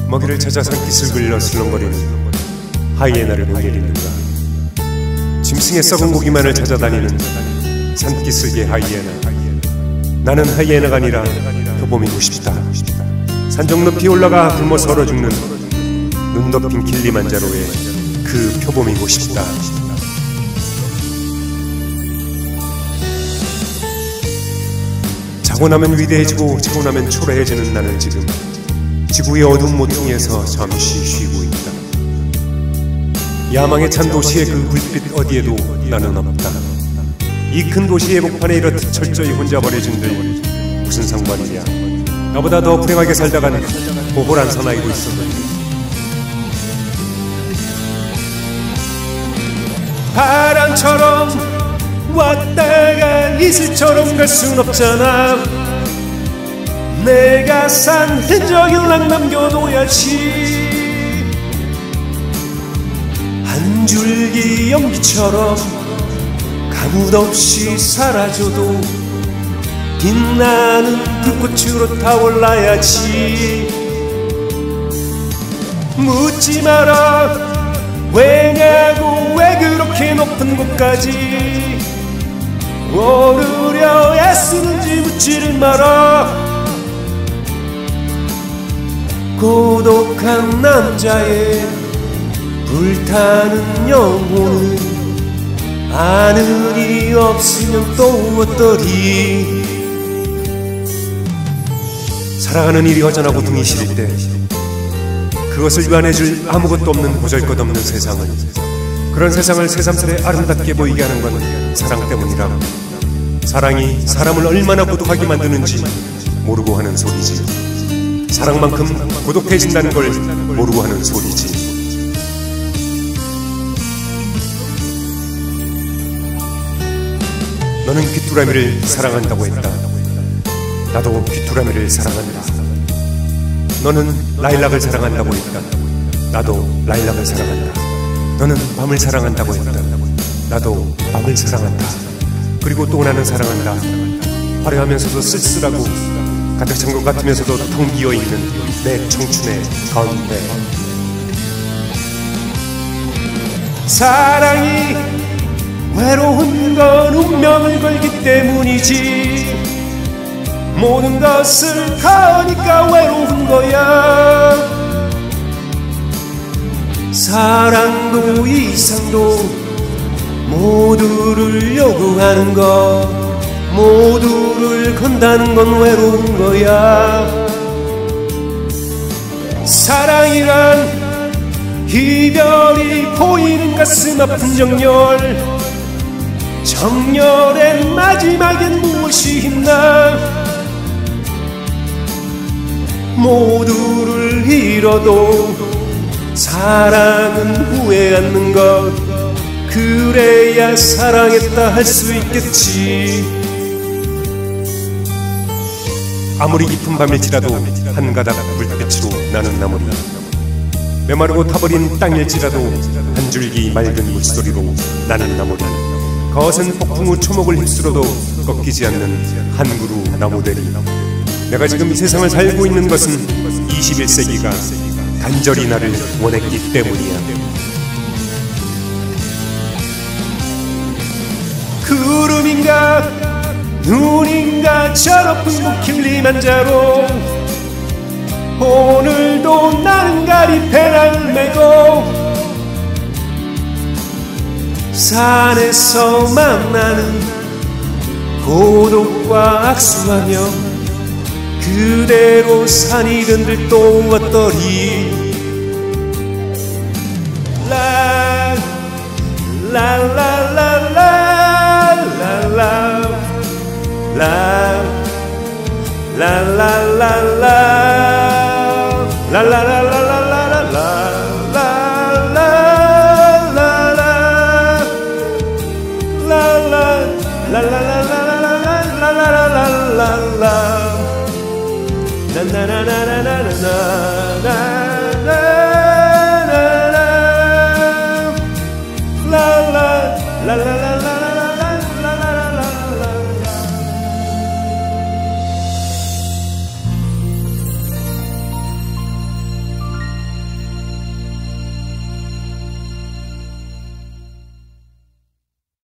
먹이를 찾아 산깃을 긁려 슬렁거리는 하이에나를 본 일 있는가. 짐승의 썩은 고기만을 찾아다니는 산기슭의 하이에나. 나는 하이에나가 아니라 표범이고 싶다. 산정 높이 올라가 굶어 얼어 죽는 눈 덮인 킬리만자로의 그 표범이고 싶다. 자고 나면 위대해지고 자고 나면 초라해지는 나는 지금 지구의 어두운 모퉁이에서 잠시 쉬고 있다. 야망에 찬 도시의 그 불빛 어디에도 나는 없다. 이 큰 도시의 복판에 이렇듯 철저히 혼자 버려진들 무슨 상관이냐. 나보다 더 불행하게 살다간 보홀한 사나이도 있었는데. 바람처럼 왔다가 이슬처럼 갈 순 없잖아. 내가 산 흔적을 남겨둬야지. 한 줄기 연기처럼 가뭇 없이 사라져도 빛나는 불꽃으로 타올라야지. 묻지 마라 왜냐고. 왜 그렇게 높은 곳까지 오르려 애쓰는지 묻지를 마라. 고독한 남자의 불타는 영혼은 하늘이 없으면 또 어떠리. 사랑하는 일이 허전하고 등이 시릴 때 그것을 유한해줄 아무것도 없는 보잘것없는 세상을, 그런 세상을 새삼스레 아름답게 보이게 하는 건 사랑 때문이라. 사랑이 사람을 얼마나 고독하게 만드는지 모르고 하는 소리지. 사랑만큼 고독해진다는 걸 모르고 하는 소리지. 너는 귀뚜라미를 사랑한다고 했다. 나도 귀뚜라미를 사랑한다. 너는 라일락을 사랑한다고 했다. 나도 라일락을 사랑한다. 너는 밤을 사랑한다고 했다. 나도 밤을 사랑한다. 그리고 또 나는 사랑한다. 화려하면서도 쓸쓸하고 가득 찬 것 같으면서도 텅 비어있는 내 청춘의 가운데. 사랑이 외로운 건 운명을 걸기 때문이지. 모든 것을 가니까 외로운 거야. 사랑도 이상도 모두를 요구하는 것, 모두를 건다는 건 외로운 거야. 사랑이란 이별이 보이는 가슴 아픈 정열. 정열의 마지막엔 무엇이 있나. 모두를 잃어도 사랑은 후회 않는 것. 그래야 사랑했다 할 수 있겠지. 아무리 깊은 밤일지라도 한 가닥 불빛으로 나는 나무리. 메마르고 타버린 땅일지라도 한 줄기 맑은 물소리로 나는 나무리. 거센 폭풍 후 초목을 휩쓸어도 꺾이지 않는 한 그루 나무대리. 내가 지금 이 세상을 살고 있는 것은 21세기가 간절히 나를 원했기 때문이야. 구름인가 눈인가 저 높은 곳 킬리만자로. 오늘도 나는 가리페를 메고 산에서 만나는 고독과 악수하며 그대로 산이 된들 또 어떠리. 라 la la la la